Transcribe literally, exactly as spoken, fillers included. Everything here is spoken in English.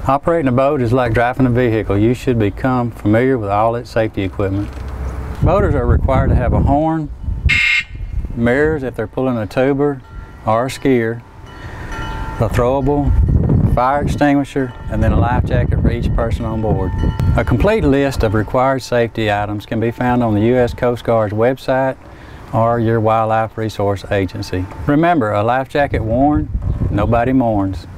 Operating a boat is like driving a vehicle. You should become familiar with all its safety equipment. Boaters are required to have a horn, mirrors if they're pulling a tuber or a skier, a throwable fire extinguisher, and then a life jacket for each person on board. A complete list of required safety items can be found on the U S Coast Guard's website or your Wildlife Resource Agency. Remember, a life jacket worn, nobody mourns.